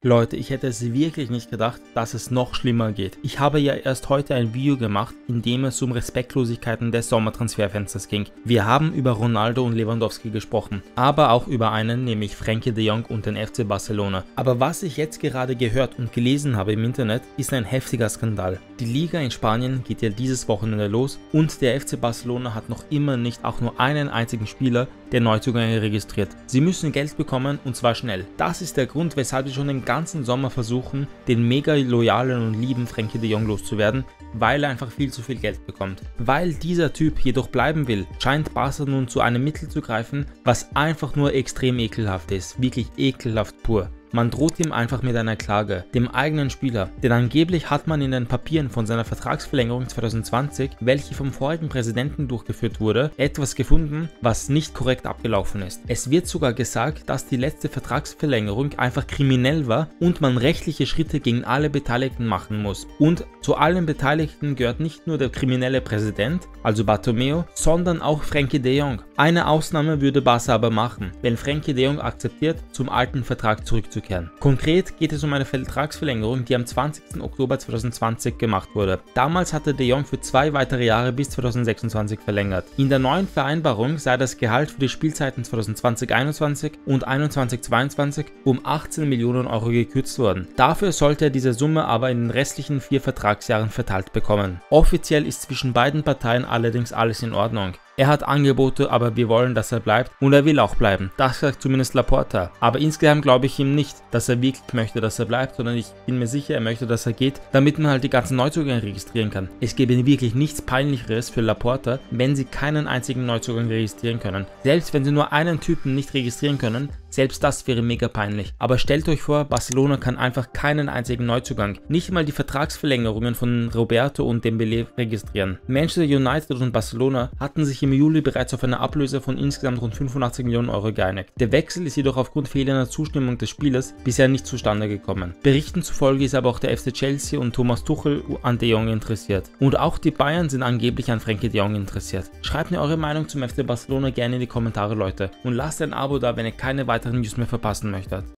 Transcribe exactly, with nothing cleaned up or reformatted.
Leute, ich hätte es wirklich nicht gedacht, dass es noch schlimmer geht. Ich habe ja erst heute ein Video gemacht, in dem es um Respektlosigkeiten des Sommertransferfensters ging. Wir haben über Ronaldo und Lewandowski gesprochen, aber auch über einen, nämlich Frenkie de Jong und den F C Barcelona. Aber was ich jetzt gerade gehört und gelesen habe im Internet, ist ein heftiger Skandal. Die Liga in Spanien geht ja dieses Wochenende los und der F C Barcelona hat noch immer nicht auch nur einen einzigen Spieler der Neuzugänge registriert. Sie müssen Geld bekommen und zwar schnell. Das ist der Grund, weshalb sie schon den ganzen Sommer versuchen, den mega loyalen und lieben Frenkie de Jong loszuwerden, weil er einfach viel zu viel Geld bekommt. Weil dieser Typ jedoch bleiben will, scheint Barca nun zu einem Mittel zu greifen, was einfach nur extrem ekelhaft ist. Wirklich ekelhaft pur. Man droht ihm einfach mit einer Klage, dem eigenen Spieler, denn angeblich hat man in den Papieren von seiner Vertragsverlängerung zwanzig zwanzig, welche vom vorigen Präsidenten durchgeführt wurde, etwas gefunden, was nicht korrekt abgelaufen ist. Es wird sogar gesagt, dass die letzte Vertragsverlängerung einfach kriminell war und man rechtliche Schritte gegen alle Beteiligten machen muss. Und zu allen Beteiligten gehört nicht nur der kriminelle Präsident, also Bartomeu, sondern auch Frenkie de Jong. Eine Ausnahme würde Barca aber machen, wenn Frenkie de Jong akzeptiert, zum alten Vertrag zurückzukehren. Konkret geht es um eine Vertragsverlängerung, die am zwanzigsten Oktober zweitausendzwanzig gemacht wurde. Damals hatte de Jong für zwei weitere Jahre bis zweitausendsechsundzwanzig verlängert. In der neuen Vereinbarung sei das Gehalt für die Spielzeiten zweitausendzwanzig einundzwanzig und einundzwanzig zweiundzwanzig um achtzehn Millionen Euro gekürzt worden. Dafür sollte er diese Summe aber in den restlichen vier Vertragsjahren verteilt bekommen. Offiziell ist zwischen beiden Parteien allerdings alles in Ordnung. Er hat Angebote, aber wir wollen, dass er bleibt und er will auch bleiben. Das sagt zumindest Laporta. Aber insgesamt glaube ich ihm nicht, dass er wirklich möchte, dass er bleibt, sondern ich bin mir sicher, er möchte, dass er geht, damit man halt die ganzen Neuzugänge registrieren kann. Es gäbe wirklich nichts Peinlicheres für Laporta, wenn sie keinen einzigen Neuzugang registrieren können. Selbst wenn sie nur einen Typen nicht registrieren können, selbst das wäre mega peinlich. Aber stellt euch vor, Barcelona kann einfach keinen einzigen Neuzugang, nicht mal die Vertragsverlängerungen von Roberto und Dembélé registrieren. Manchester United und Barcelona hatten sich im Juli bereits auf eine Ablöse von insgesamt rund fünfundachtzig Millionen Euro geeinigt. Der Wechsel ist jedoch aufgrund fehlender Zustimmung des Spielers bisher nicht zustande gekommen. Berichten zufolge ist aber auch der F C Chelsea und Thomas Tuchel an de Jong interessiert. Und auch die Bayern sind angeblich an Frenkie de Jong interessiert. Schreibt mir eure Meinung zum F C Barcelona gerne in die Kommentare, Leute. Und lasst ein Abo da, wenn ihr keine weiteren News mehr verpassen möchtet.